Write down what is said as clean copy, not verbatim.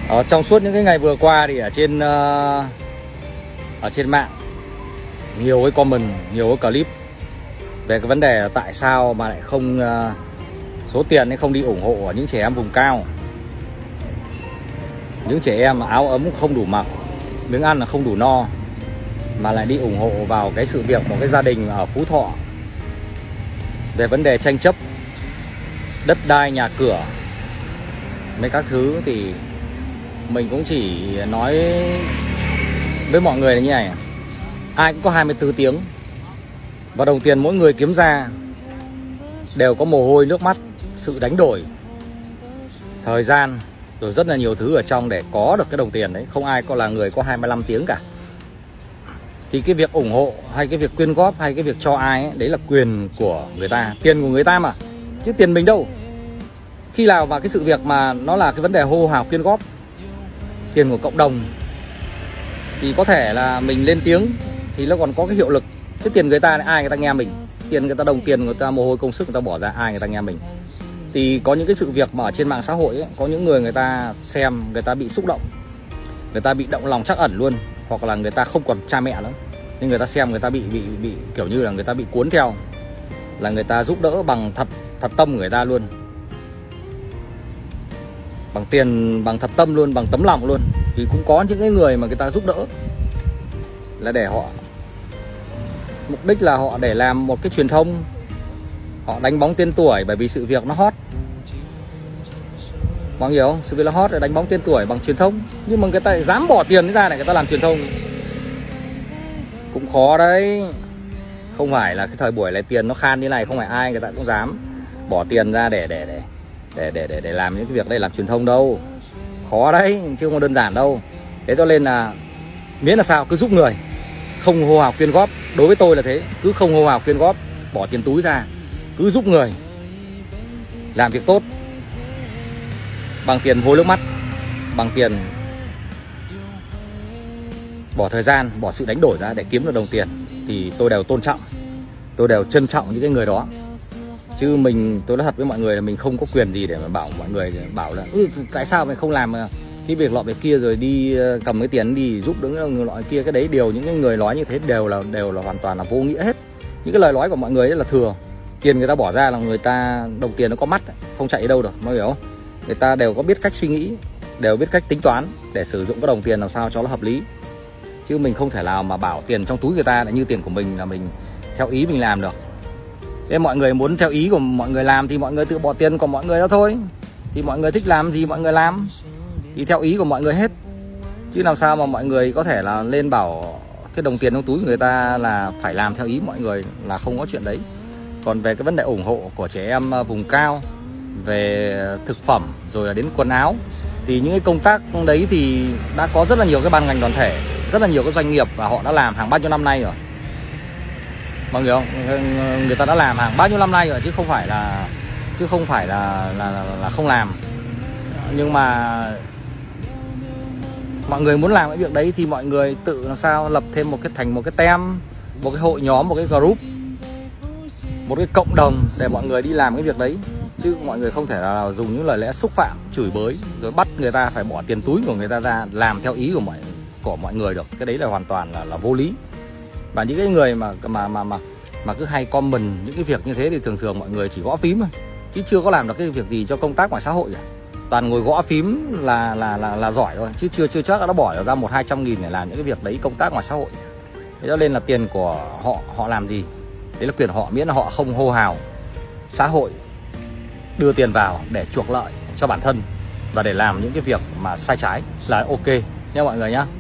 Trong suốt những cái ngày vừa qua thì ở trên mạng nhiều cái comment, nhiều cái clip về cái vấn đề là tại sao mà lại không số tiền ấy không đi ủng hộ ở những trẻ em vùng cao, những trẻ em áo ấm không đủ mặc, miếng ăn là không đủ no, mà lại đi ủng hộ vào cái sự việc một cái gia đình ở Phú Thọ về vấn đề tranh chấp đất đai, nhà cửa, mấy các thứ. Thì mình cũng chỉ nói với mọi người là như này: ai cũng có 24 tiếng và đồng tiền mỗi người kiếm ra đều có mồ hôi, nước mắt, sự đánh đổi, thời gian, rồi rất là nhiều thứ ở trong để có được cái đồng tiền đấy. Không ai có là người có 25 tiếng cả. Thì cái việc ủng hộ hay cái việc quyên góp hay cái việc cho ai ấy, đấy là quyền của người ta, tiền của người ta mà, chứ tiền mình đâu. Khi nào mà cái sự việc mà nó là cái vấn đề hô hào quyên góp, tiền của cộng đồng, thì có thể là mình lên tiếng thì nó còn có cái hiệu lực. Chứ tiền người ta, ai người ta nghe mình? Tiền người ta, đồng tiền người ta, mồ hôi công sức người ta bỏ ra, ai người ta nghe mình? Thì có những cái sự việc mà ở trên mạng xã hội ấy, có những người ta xem, người ta bị xúc động, người ta bị động lòng trắc ẩn luôn, hoặc là người ta không còn cha mẹ nữa, nhưng người ta xem, người ta bị kiểu như là người ta bị cuốn theo, là người ta giúp đỡ bằng thật tâm của người ta luôn, bằng tiền, bằng thật tâm luôn, bằng tấm lòng luôn. Thì cũng có những cái người mà người ta giúp đỡ là để họ, mục đích là họ để làm một cái truyền thông, họ đánh bóng tên tuổi, bởi vì sự việc nó hot, mọi người hiểu không? Sự việc nó hot để đánh bóng tên tuổi bằng truyền thông. Nhưng mà người ta lại dám bỏ tiền ra để người ta làm truyền thông, cũng khó đấy. Không phải là cái thời buổi này tiền nó khan như này, không phải ai người ta cũng dám bỏ tiền ra để làm những cái việc đây, làm truyền thông đâu. Khó đấy, chứ không đơn giản đâu. Thế cho nên là miễn là sao, cứ giúp người, không hô hào quyên góp. Đối với tôi là thế, cứ không hô hào quyên góp, bỏ tiền túi ra, cứ giúp người, làm việc tốt, bằng tiền hối nước mắt, bằng tiền bỏ thời gian, bỏ sự đánh đổi ra để kiếm được đồng tiền, thì tôi đều tôn trọng, tôi đều trân trọng những cái người đó. Chứ tôi nói thật với mọi người là mình không có quyền gì để mà bảo mọi người, bảo là tại sao mày không làm cái việc lọ việc kia, rồi đi cầm cái tiền đi giúp đỡ người loại kia. Cái đấy đều, những cái người nói như thế đều là hoàn toàn là vô nghĩa hết. Những cái lời nói của mọi người rất là thừa. Tiền người ta bỏ ra là người ta, đồng tiền nó có mắt, không chạy đi đâu được, mọi người hiểu không? Người ta đều có biết cách suy nghĩ, đều biết cách tính toán để sử dụng cái đồng tiền làm sao cho nó hợp lý. Chứ mình không thể nào mà bảo tiền trong túi người ta lại như tiền của mình là mình theo ý mình làm được. Thế mọi người muốn theo ý của mọi người làm thì mọi người tự bỏ tiền của mọi người đó thôi. Thì mọi người thích làm gì mọi người làm, thì theo ý của mọi người hết. Chứ làm sao mà mọi người có thể là lên bảo cái đồng tiền trong túi người ta là phải làm theo ý mọi người, là không có chuyện đấy. Còn về cái vấn đề ủng hộ của trẻ em vùng cao, về thực phẩm rồi là đến quần áo, thì những cái công tác đấy thì đã có rất là nhiều cái ban ngành đoàn thể, rất là nhiều cái doanh nghiệp, và họ đã làm hàng bao nhiêu năm nay rồi, mọi người không? Người ta đã làm hàng bao nhiêu năm nay rồi, chứ không phải là không làm. Nhưng mà mọi người muốn làm cái việc đấy thì mọi người tự làm sao lập thêm thành một cái tem, một cái hội nhóm, một cái group, một cái cộng đồng để mọi người đi làm cái việc đấy. Chứ mọi người không thể là dùng những lời lẽ xúc phạm, chửi bới, rồi bắt người ta phải bỏ tiền túi của người ta ra làm theo ý của mọi người được. Cái đấy là hoàn toàn là vô lý. Và những cái người mà cứ hay comment những cái việc như thế thì thường mọi người chỉ gõ phím thôi, chứ chưa có làm được cái việc gì cho công tác ngoài xã hội cả. Toàn ngồi gõ phím là giỏi thôi, chứ chưa chắc đã bỏ ra 100-200 nghìn để làm những cái việc đấy, công tác ngoài xã hội. Thế cho nên là tiền của họ làm gì đấy là quyền họ, miễn là họ không hô hào xã hội đưa tiền vào để chuộc lợi cho bản thân và để làm những cái việc mà sai trái là ok nha mọi người nhá.